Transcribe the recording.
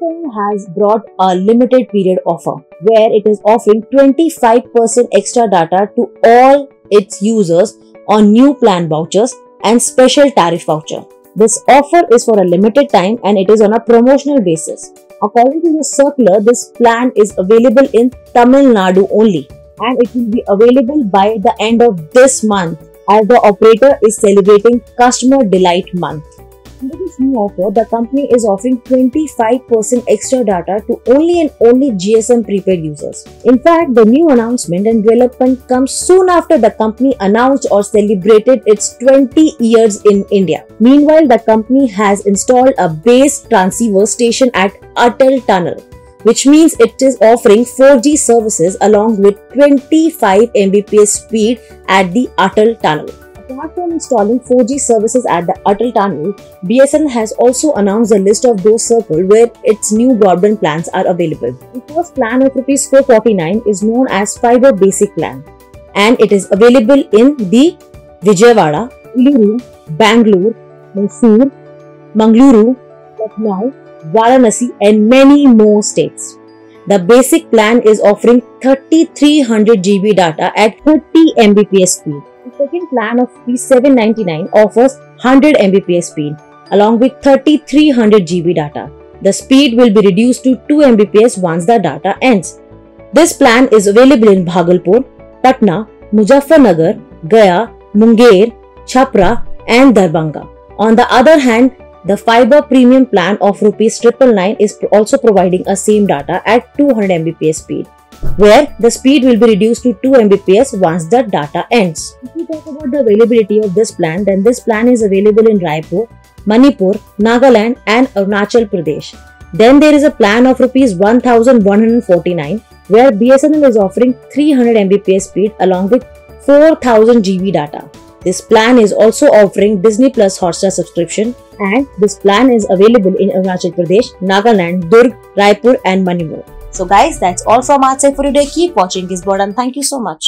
BSNL has brought a limited period offer where it is offering 25% extra data to all its users on new plan vouchers and special tariff voucher. This offer is for a limited time and it is on a promotional basis. According to the circular, this plan is available in Tamil Nadu only and it will be available by the end of this month as the operator is celebrating Customer Delight Month. Under this new offer, the company is offering 25% extra data to only and only GSM prepaid users. In fact, the new announcement and development comes soon after the company announced or celebrated its 20 years in India. Meanwhile, the company has installed a base transceiver station at Atal Tunnel, which means it is offering 4G services along with 25 Mbps speed at the Atal Tunnel. Apart from installing 4G services at the Atal Tunnel, BSNL has also announced a list of those circles where its new broadband plans are available. The first plan of Rs 449 is known as Fiber Basic Plan and it is available in the Vijayawada, Eluru, Bangalore, Mysore, Mangaluru, Lucknow, Varanasi and many more states. The basic plan is offering 3300 GB data at 30 Mbps speed. The second plan of Rs 799 offers 100 Mbps speed along with 3300 GB data. The speed will be reduced to 2 Mbps once the data ends. This plan is available in Bhagalpur, Patna, Muzaffarnagar, Gaya, Munger, Chhapra and Darbhanga. On the other hand, the Fiber Premium plan of Rs 999 is also providing a same data at 200 Mbps speed, where the speed will be reduced to 2 Mbps once the data ends. If we talk about the availability of this plan, then this plan is available in Raipur, Manipur, Nagaland and Arunachal Pradesh. Then there is a plan of Rs 1149 where BSNL is offering 300 Mbps speed along with 4000 GB data. This plan is also offering Disney Plus Hotstar subscription and this plan is available in Arunachal Pradesh, Nagaland, Durg, Raipur and many more. So guys, that's all from our side for today. Keep watching Gizboard and thank you so much.